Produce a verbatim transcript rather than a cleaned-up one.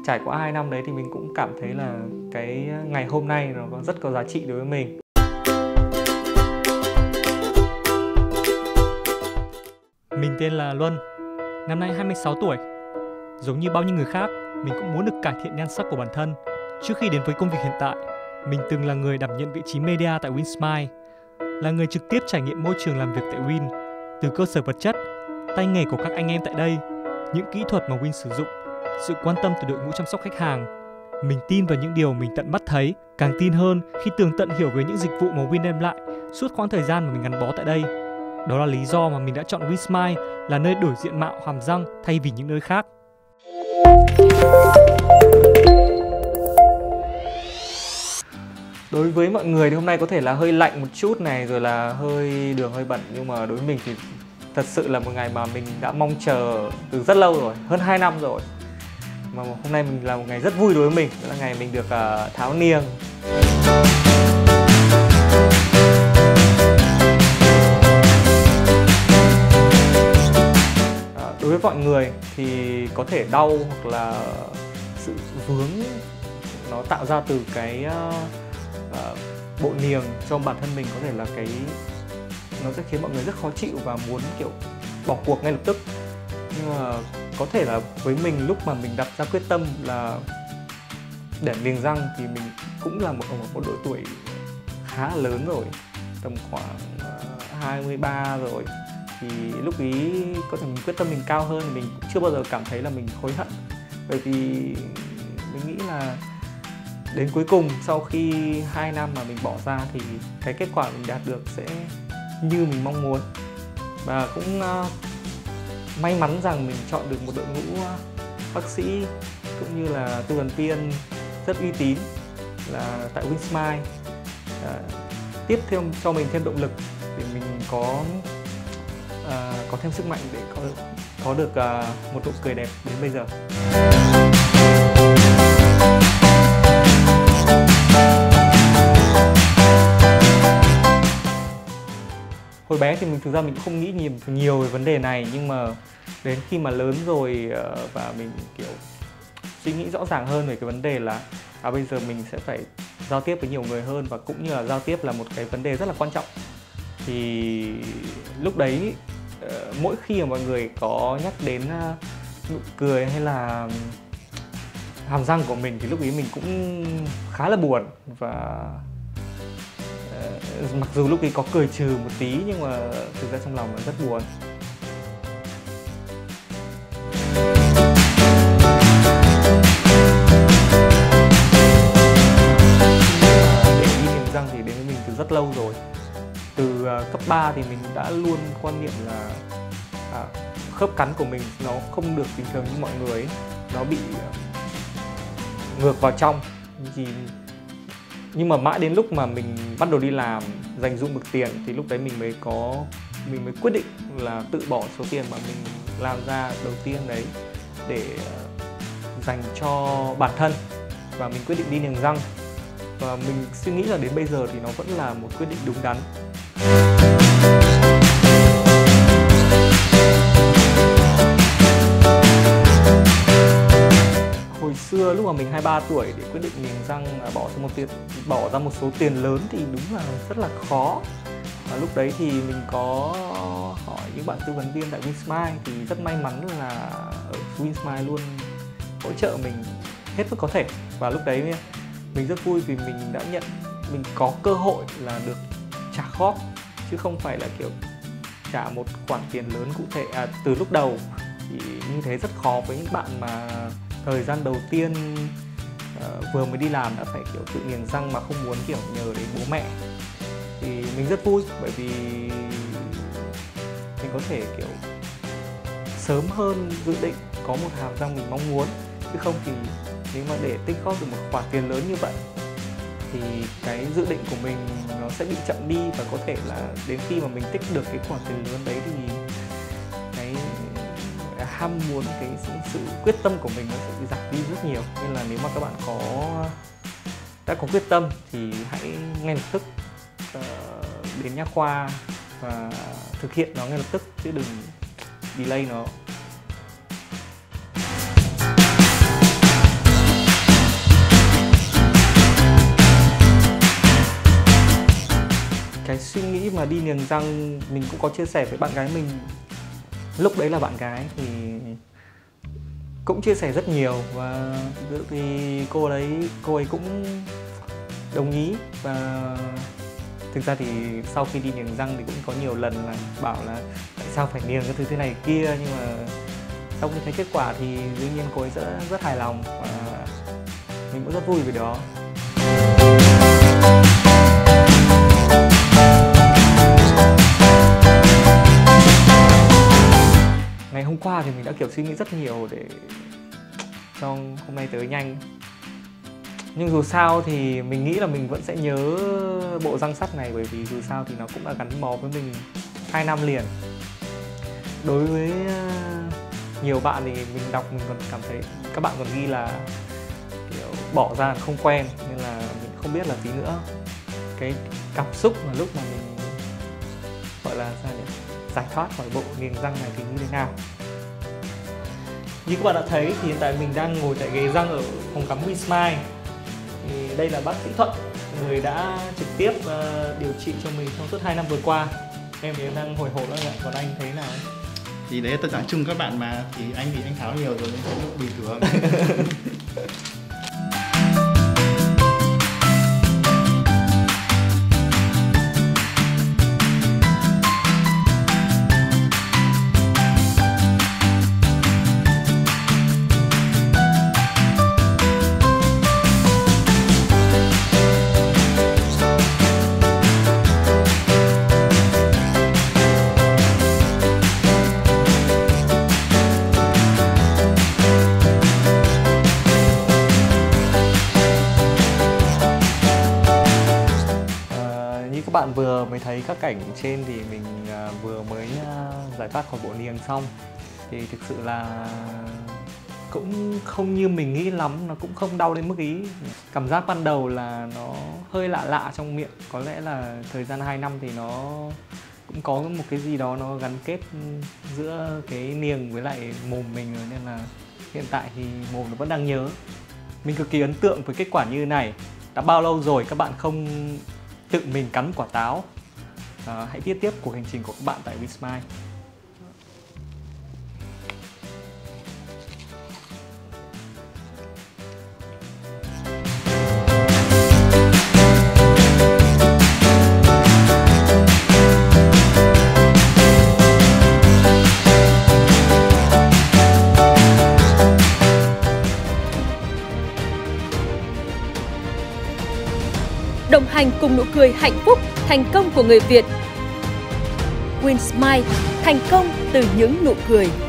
trải qua hai năm đấy thì mình cũng cảm thấy là cái ngày hôm nay nó có rất có giá trị đối với mình. Mình tên là Luân, năm nay hai mươi sáu tuổi. Giống như bao nhiêu người khác, mình cũng muốn được cải thiện nhan sắc của bản thân. Trước khi đến với công việc hiện tại, mình từng là người đảm nhận vị trí media tại Winsmile, là người trực tiếp trải nghiệm môi trường làm việc tại Win, từ cơ sở vật chất, tay nghề của các anh em tại đây, những kỹ thuật mà Win sử dụng, sự quan tâm từ đội ngũ chăm sóc khách hàng. Mình tin vào những điều mình tận mắt thấy, càng tin hơn khi tường tận hiểu về những dịch vụ mà Win đem lại suốt khoảng thời gian mà mình gắn bó tại đây. Đó là lý do mà mình đã chọn Winsmile là nơi đổi diện mạo hàm răng thay vì những nơi khác. Đối với mọi người thì hôm nay có thể là hơi lạnh một chút này, rồi là hơi đường hơi bẩn, nhưng mà đối với mình thì thật sự là một ngày mà mình đã mong chờ từ rất lâu rồi, hơn hai năm rồi. Mà hôm nay mình là một ngày rất vui đối với mình, đó là ngày mình được uh, tháo niềng. Uh, đối với mọi người thì có thể đau hoặc là sự vướng nó tạo ra từ cái uh, uh, bộ niềng cho bản thân mình, có thể là cái nó sẽ khiến mọi người rất khó chịu và muốn kiểu bỏ cuộc ngay lập tức. Nhưng mà có thể là với mình, lúc mà mình đặt ra quyết tâm là để niềng răng thì mình cũng là một ở một độ tuổi khá lớn rồi, tầm khoảng uh, hai mươi ba rồi, thì lúc ý có thể mình quyết tâm mình cao hơn thì mình cũng chưa bao giờ cảm thấy là mình hối hận, bởi vì mình nghĩ là đến cuối cùng sau khi hai năm mà mình bỏ ra thì cái kết quả mình đạt được sẽ như mình mong muốn. Và cũng uh, may mắn rằng mình chọn được một đội ngũ uh, bác sĩ cũng như là tư vấn viên rất uy tín là tại Winsmile, uh, tiếp thêm cho mình thêm động lực để mình có uh, có thêm sức mạnh để có có được uh, một nụ cười đẹp đến bây giờ. Hồi bé thì mình thực ra mình cũng không nghĩ nhiều, nhiều về vấn đề này, nhưng mà đến khi mà lớn rồi và mình kiểu suy nghĩ rõ ràng hơn về cái vấn đề là à, bây giờ mình sẽ phải giao tiếp với nhiều người hơn, và cũng như là giao tiếp là một cái vấn đề rất là quan trọng. Thì lúc đấy mỗi khi mà mọi người có nhắc đến nụ cười hay là hàm răng của mình thì lúc ấy mình cũng khá là buồn, và mặc dù lúc ấy có cười trừ một tí nhưng mà thực ra trong lòng nó rất buồn. Để đi niềng răng thì đến với mình từ rất lâu rồi. Từ uh, cấp ba thì mình đã luôn quan niệm là à, khớp cắn của mình nó không được bình thường như mọi người ấy. Nó bị uh, ngược vào trong. Thì nhưng mà mãi đến lúc mà mình bắt đầu đi làm, dành dụm được tiền thì lúc đấy mình mới có mình mới quyết định là tự bỏ số tiền mà mình làm ra đầu tiên đấy để dành cho bản thân, và mình quyết định đi niềng răng. Và mình suy nghĩ là đến bây giờ thì nó vẫn là một quyết định đúng đắn. Hồi xưa lúc mà mình hai mươi ba tuổi để quyết định niềng răng bỏ ra một tiền bỏ ra một số tiền lớn thì đúng là rất là khó. Và lúc đấy thì mình có hỏi những bạn tư vấn viên tại Winsmile, thì rất may mắn là ở Winsmile luôn hỗ trợ mình hết mức có thể. Và lúc đấy mình rất vui vì mình đã nhận mình có cơ hội là được trả góp, chứ không phải là kiểu trả một khoản tiền lớn cụ thể à, từ lúc đầu. Thì như thế rất khó với những bạn mà thời gian đầu tiên uh, vừa mới đi làm đã phải kiểu tự niềng răng mà không muốn kiểu nhờ đến bố mẹ. Thì mình rất vui bởi vì mình có thể kiểu sớm hơn dự định có một hàm răng mình mong muốn. Chứ không thì nếu mà để tích góp được một khoản tiền lớn như vậy thì cái dự định của mình nó sẽ bị chậm đi, và có thể là đến khi mà mình tích được cái khoản tiền lớn đấy thì cái ham muốn, cái sự quyết tâm của mình nó sẽ bị giảm đi rất nhiều. Nên là nếu mà các bạn có đã có quyết tâm thì hãy ngay lập tức uh, đến nha khoa và thực hiện nó ngay lập tức, chứ đừng delay nó. mà đi niềng răng mình cũng có chia sẻ với bạn gái mình, lúc đấy là bạn gái thì cũng chia sẻ rất nhiều, và thì cô đấy cô ấy cũng đồng ý. Và thực ra thì sau khi đi niềng răng thì cũng có nhiều lần là bảo là tại sao phải niềng cái thứ thế này kia, nhưng mà sau khi thấy kết quả thì đương nhiên cô ấy rất rất hài lòng và mình cũng rất vui vì đó. Ngày hôm qua thì mình đã kiểu suy nghĩ rất nhiều để cho hôm nay tới nhanh. Nhưng dù sao thì mình nghĩ là mình vẫn sẽ nhớ bộ răng sắt này, bởi vì dù sao thì nó cũng đã gắn bó với mình hai năm liền. Đối với nhiều bạn thì mình đọc mình còn cảm thấy các bạn còn ghi là kiểu bỏ ra không quen, nên là mình không biết là tí nữa cái cảm xúc mà lúc mà mình gọi là sao nhỉ, giải thoát khỏi bộ niềng răng này thì như thế nào. Như các bạn đã thấy thì hiện tại mình đang ngồi tại ghế răng ở phòng khám WinSmile. Thì đây là bác sĩ Thuận, người đã trực tiếp uh, điều trị cho mình trong suốt hai năm vừa qua. Em thì em đang hồi hộp lắm ạ, còn anh thấy nào? Thì đấy tôi giảng chung các bạn mà, thì anh thì anh tháo nhiều rồi nên thấy nó bình thường. Các bạn vừa mới thấy các cảnh trên thì mình uh, vừa mới uh, giải thoát khỏi bộ niềng xong. Thì thực sự là cũng không như mình nghĩ lắm, nó cũng không đau đến mức ý. Cảm giác ban đầu là nó hơi lạ lạ trong miệng. Có lẽ là thời gian hai năm thì nó cũng có một cái gì đó nó gắn kết giữa cái niềng với lại mồm mình rồi, nên là hiện tại thì mồm nó vẫn đang nhớ. Mình cực kỳ ấn tượng với kết quả như thế này. Đã bao lâu rồi các bạn không tự mình cắn quả táo? À, hãy viết tiếp cuộc hành trình của các bạn tại WinSmile. Đồng hành cùng nụ cười hạnh phúc, thành công của người Việt. WinSmile, thành công từ những nụ cười.